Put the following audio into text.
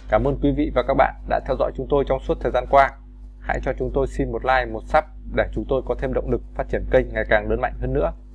Cảm ơn quý vị và các bạn đã theo dõi chúng tôi trong suốt thời gian qua. Hãy cho chúng tôi xin một like, một sub để chúng tôi có thêm động lực phát triển kênh ngày càng lớn mạnh hơn nữa.